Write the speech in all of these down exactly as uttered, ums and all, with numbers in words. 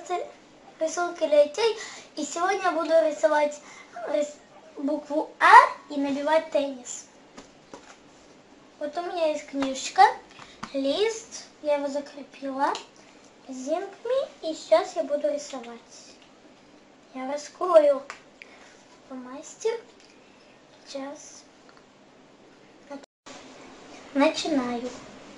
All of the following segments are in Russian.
подкасты рисунки для детей. И сегодня я буду рисовать букву А и набивать теннис. Вот у меня есть книжечка, лист, я его закрепила резинками, и сейчас я буду рисовать. Я раскрою мастер. Сейчас начинаю.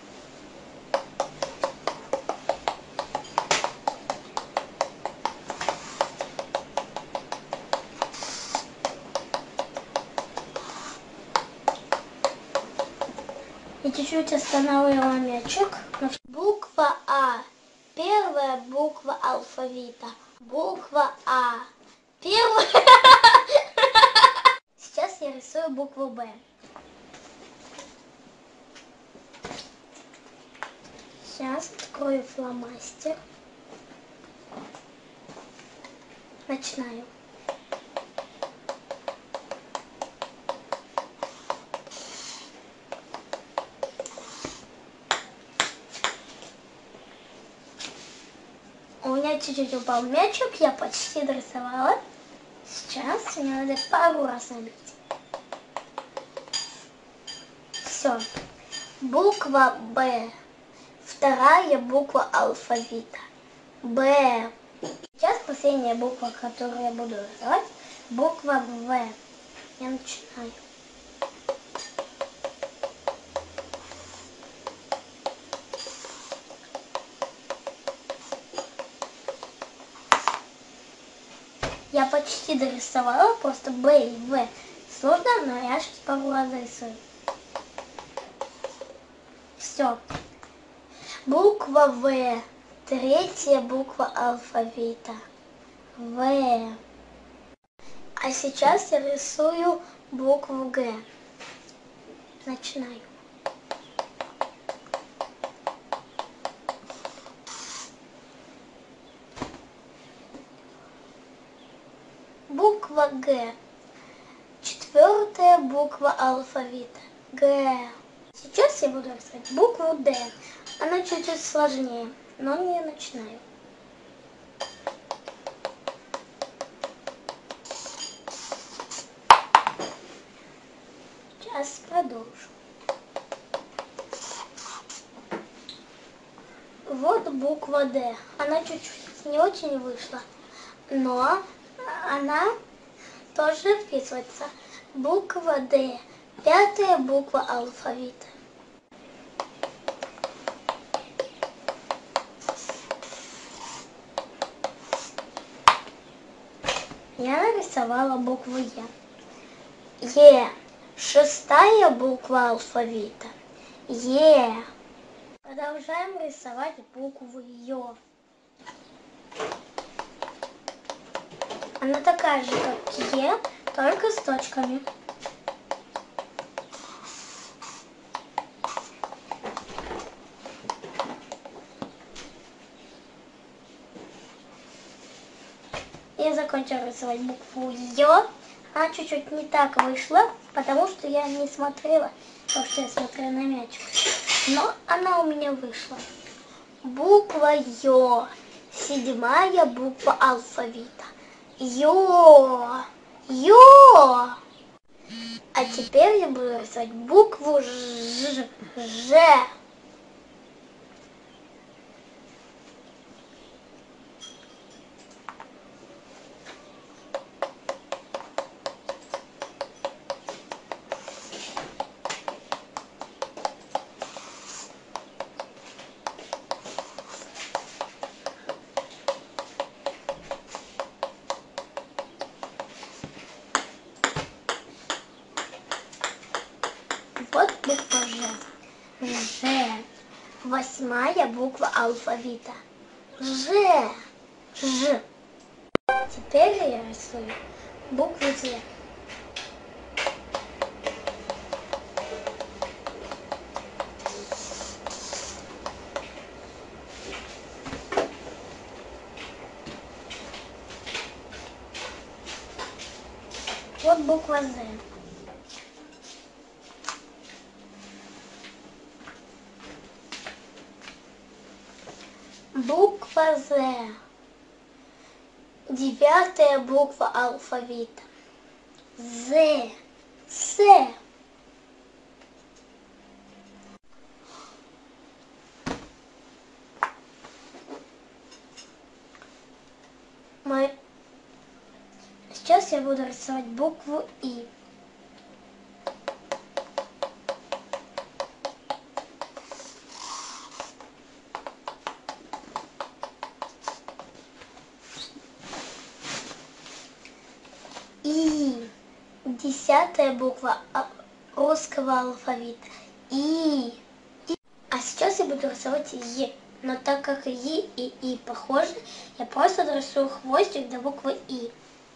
И чуть-чуть останавливала мячик. Буква А. Первая буква алфавита. Буква А. Первая. Сейчас я рисую букву Б. Сейчас открою фломастер. Начинаю. У меня чуть-чуть упал мячик, я почти дорисовала. Сейчас мне надо пару раз набить. Все. Буква Б. Вторая буква алфавита. Б. Сейчас последняя буква, которую я буду рисовать, буква В. Я начинаю. Я почти дорисовала, просто Б и В сложно, но я сейчас пару раз зарисую. Все. Буква В. Третья буква алфавита. В. А сейчас я рисую букву Г. Начинаю. Буква Г. Четвертая буква алфавита. Г. Сейчас я буду рисовать букву Д. Она чуть-чуть сложнее, но не начинаю. Сейчас продолжу. Вот буква Д. Она чуть-чуть не очень вышла, но она тоже вписывается. Буква Д. Пятая буква алфавита. Я нарисовала букву Е. Е. Шестая буква алфавита. Е. Продолжаем рисовать букву Ё. Она такая же, как Е, только с точками. Я закончила рисовать букву Ё. Она чуть-чуть не так вышла, потому что я не смотрела, потому что я смотрела на мячик. Но она у меня вышла. Буква Ё. Седьмая буква алфавита. Ё. Ё. А теперь я буду рисовать букву Ж. Ж. Вот буква Ж. Ж. Восьмая буква алфавита. Ж. Ж. Теперь я рисую букву З. Вот буква З. Буква З. Девятая буква алфавита. З. С. Мы... Сейчас я буду рисовать букву И. И. Десятая буква русского алфавита. И. И. А сейчас я буду рисовать Е. Но так как И и И похожи, я просто нарисую хвостик до буквы И.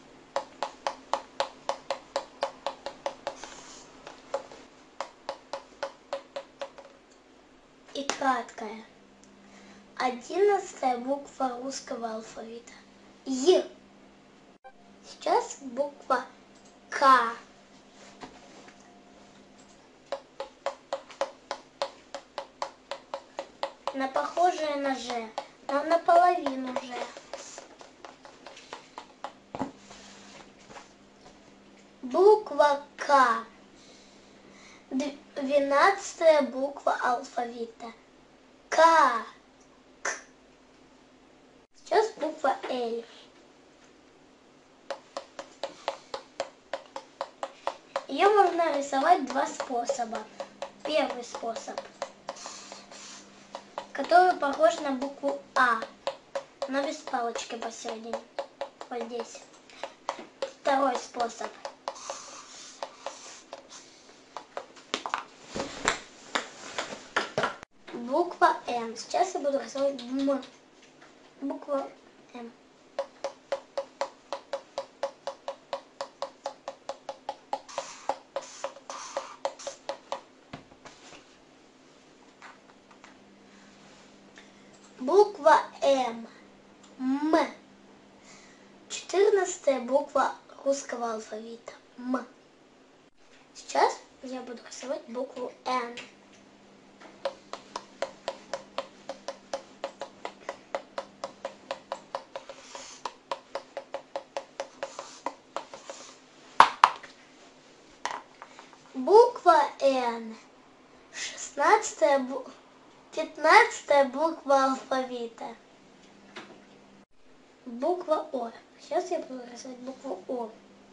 И краткая. Одиннадцатая буква русского алфавита. Е. Сейчас буква К. Она похожая на Ж, но наполовину Ж. Буква К. Двенадцатая буква алфавита. К. К. Сейчас буква Л. Ее можно рисовать два способа. Первый способ, который похож на букву А, но без палочки посередине. Вот здесь. Второй способ. Буква М. Сейчас я буду рисовать М. Буква М. Буква М. М. Четырнадцатая буква русского алфавита. М. Сейчас я буду рисовать букву Н. Буква Н. Шестнадцатая бу... Пятнадцатая буква алфавита. Буква О. Сейчас я буду рисовать букву О.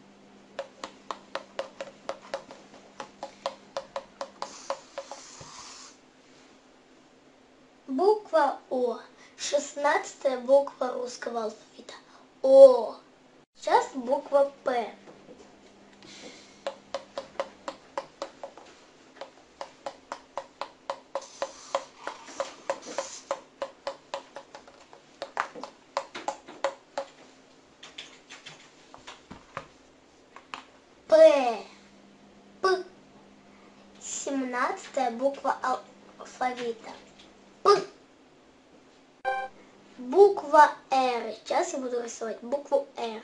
Буква О. Шестнадцатая буква русского алфавита. О. Сейчас буква П. П. П. Семнадцатая буква алфавита. П. Буква Р. Сейчас я буду рисовать букву Р.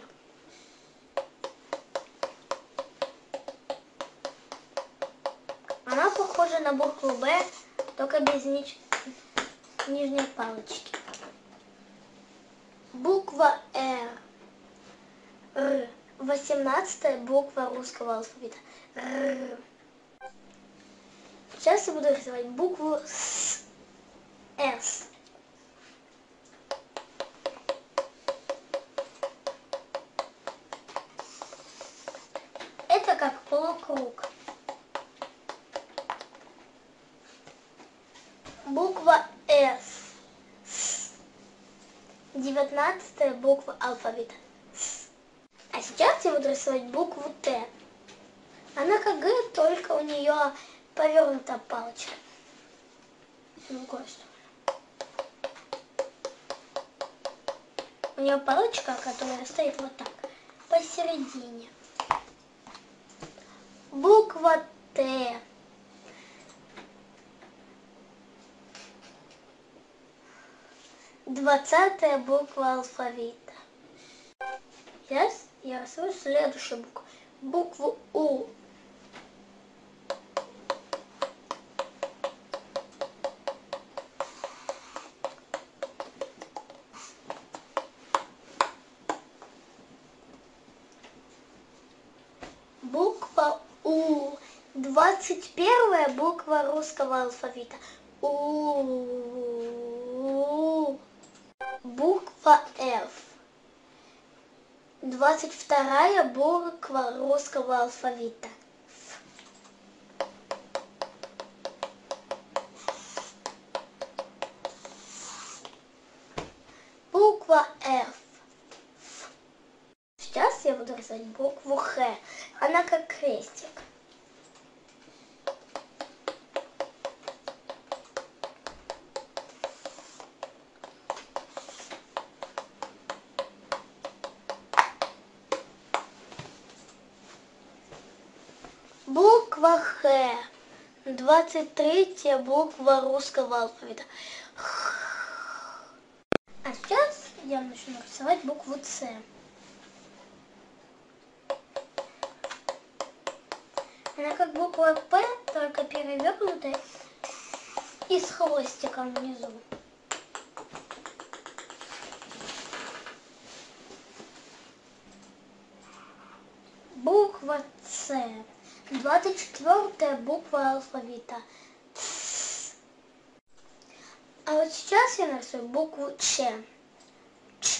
Она похожа на букву Б, только без ниж... нижней палочки. Буква Р. Р. Восемнадцатая буква русского алфавита. Р. Сейчас я буду рисовать букву С. С. Это как полукруг. Буква С. С. Девятнадцатая буква алфавита. С. А сейчас я буду рисовать букву Т. Она как Г, только у нее повернута палочка. В другую сторону. У нее палочка, которая стоит вот так, посередине. Буква Т. Двадцатая буква алфавита. Сейчас я рисую следующую букву. Букву У. первая буква русского алфавита. У. Буква F. Двадцать вторая буква русского алфавита. Буква F. Сейчас я буду рисовать букву Х. Она как крестик. Буква Х. Двадцать третья буква русского алфавита. А сейчас я начну рисовать букву С. Она как буква П, только перевернутая и с хвостиком внизу. Буква С. Двадцать четвертая буква алфавита. А вот сейчас я нарисую букву Ч. Ч.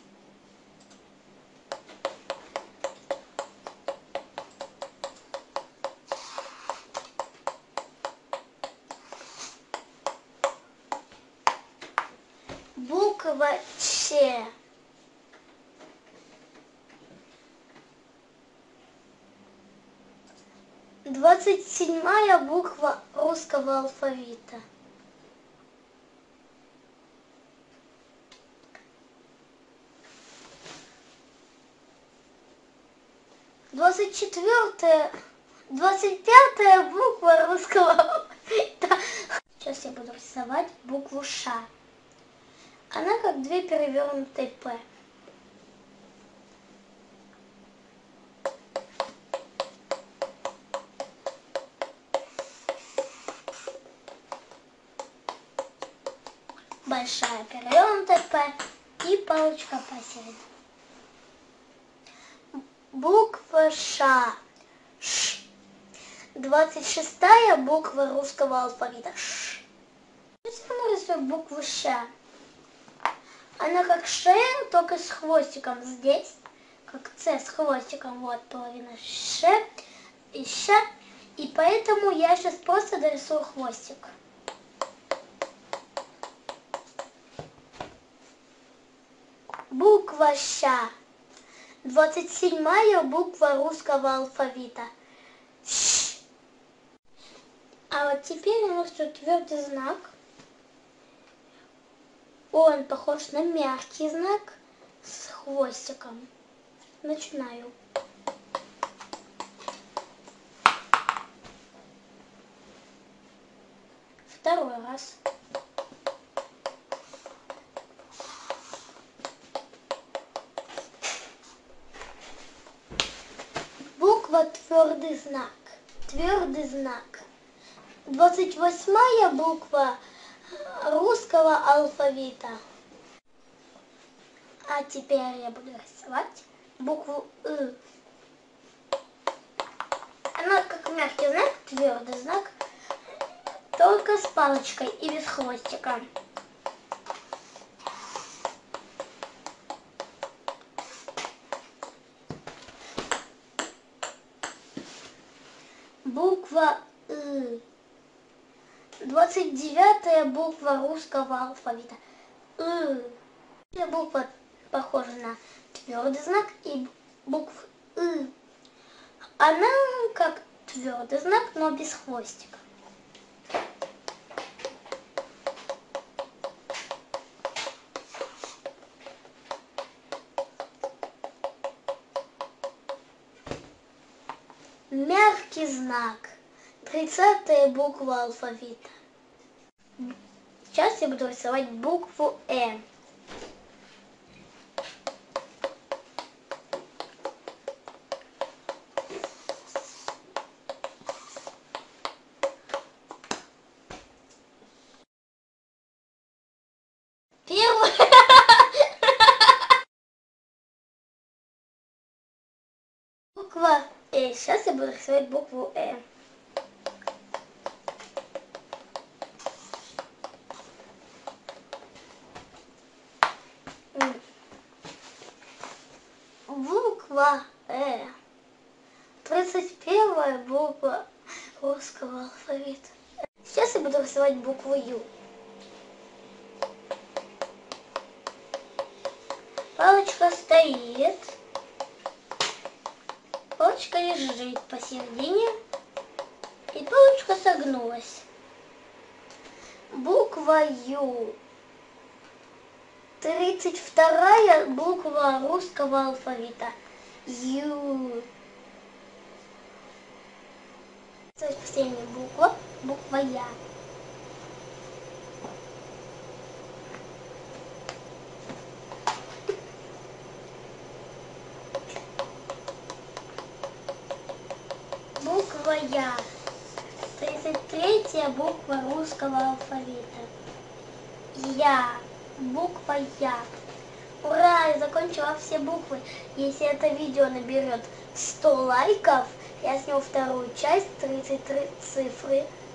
Буква Ч. Двадцать седьмая буква русского алфавита. Двадцать четвертая, двадцать пятая буква русского алфавита. Сейчас я буду рисовать букву Ш. Она как две перевернутые П. Большая перевернутая П и палочка посередине. Буква Ш. Ш. Двадцать шестая буква русского алфавита. Ш. Сейчас я нарисую букву Ш. Она как Ш, только с хвостиком. Здесь как С с хвостиком. Вот половина Ш и Ш. И поэтому я сейчас просто дорисую хвостик. Буква Щ. Двадцать седьмая буква русского алфавита. Щ. А вот теперь у нас тут твердый знак. Он похож на мягкий знак с хвостиком. Начинаю. Второй раз. Буква твердый знак. Твердый знак. Двадцать восьмая буква русского алфавита. А теперь я буду рисовать букву И. Она как мягкий знак, твердый знак, только с палочкой и без хвостика. Буква И. Двадцать девятая буква русского алфавита. И. Эта буква похожа на твердый знак и буква И. Она как твердый знак, но без хвостика. Мягкий знак. Тридцатая буква алфавита. Сейчас я буду рисовать букву Э. Первая. Буква Э. Сейчас я буду рисовать букву Э. буква Э. тридцать первая буква русского алфавита. Сейчас я буду рисовать букву Ю. Палочка стоит. Палочка лежит посередине. И палочка согнулась. Буква Ю. Тридцать вторая буква русского алфавита. Ю. Последняя буква. Буква Я. Буква Я. тридцать третья буква русского алфавита. Я. Буква Я. Ура! Я закончила все буквы. Если это видео наберет сто лайков, я сниму вторую часть, тридцать три цифры.